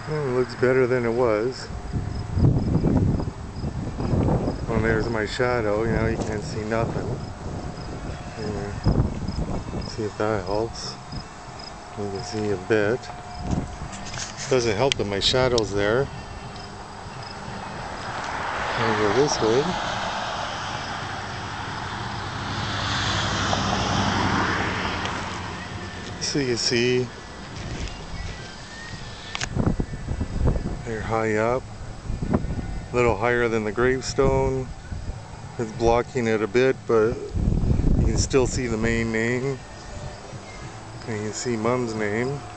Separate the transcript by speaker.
Speaker 1: Well, it looks better than it was. Well, there's my shadow. You know, you can't see nothing. Here. See if that helps. You can see a bit. Doesn't help that my shadow's there. I'll go this way. So you see they're high up, a little higher than the gravestone. It's blocking it a bit, but you can still see the main name, and you can see Mom's name.